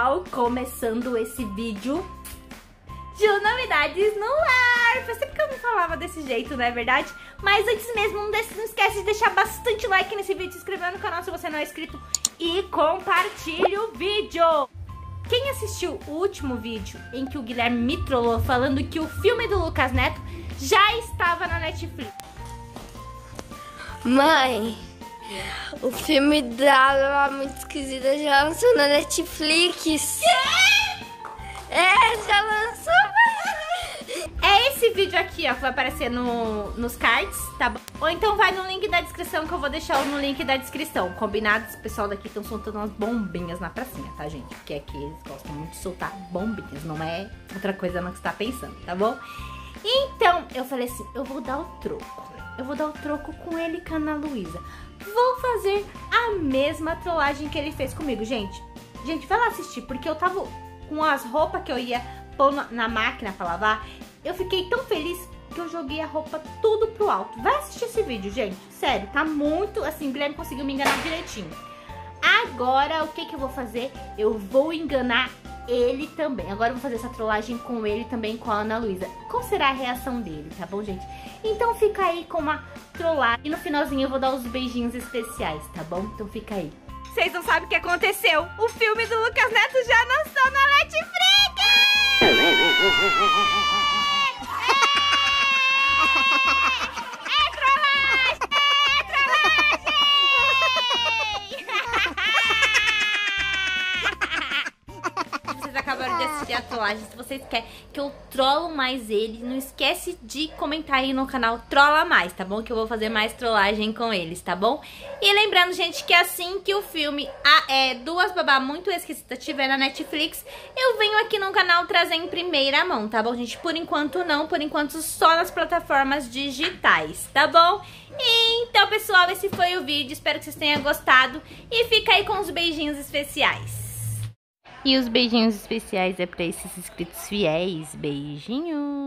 pessoal, começando esse vídeo de novidades no lar. Faz tempo que eu não falava desse jeito, não é verdade? Mas antes mesmo, não esquece de deixar bastante like nesse vídeo, se inscrever no canal se você não é inscrito e compartilhe o vídeo. Quem assistiu o último vídeo em que o Guilherme me trollou falando que o filme do Lucas Neto já estava na Netflix? Mãe, o filme dela muito esquisito já lançou na Netflix. Já lançou. É esse vídeo aqui, ó, que vai aparecer nos cards, tá bom? Ou então vai no link da descrição, que eu vou deixar no link da descrição. Combinados? O pessoal daqui estão soltando umas bombinhas na pracinha, tá, gente? Porque aqui eles gostam muito de soltar bombinhas, não é outra coisa não que você tá pensando, tá bom? Então, eu falei assim, eu vou dar o troco. Eu vou dar o troco com ele e com a Ana Luísa. Vou fazer a mesma trollagem que ele fez comigo, gente. Gente, vai lá assistir, porque eu tava com as roupas que eu ia pôr na máquina pra lavar. Eu fiquei tão feliz que eu joguei a roupa tudo pro alto. Vai assistir esse vídeo, gente. Sério, tá muito, assim, o Guilherme conseguiu me enganar direitinho. Agora, o que que eu vou fazer? Eu vou enganar ele também. Agora eu vou fazer essa trollagem com ele também, com a Ana Luísa. Qual será a reação dele, tá bom, gente? Então fica aí com uma trollagem. E no finalzinho eu vou dar os beijinhos especiais, tá bom? Então fica aí. Vocês não sabem o que aconteceu. O filme do Lucas Neto já lançou na Netflix! Acabaram de assistir a trollagem. Se vocês querem que eu trollo mais ele, não esquece de comentar aí no canal Trolla Mais, tá bom? Que eu vou fazer mais trollagem com eles, tá bom? E lembrando, gente, que assim que o filme Duas Babá Muito Esquisitas estiver na Netflix, eu venho aqui no canal trazer em primeira mão, tá bom, gente? Por enquanto não, por enquanto só nas plataformas digitais, tá bom? Então, pessoal, esse foi o vídeo, espero que vocês tenham gostado e fica aí com os beijinhos especiais. E os beijinhos especiais é pra esses inscritos fiéis. Beijinhos!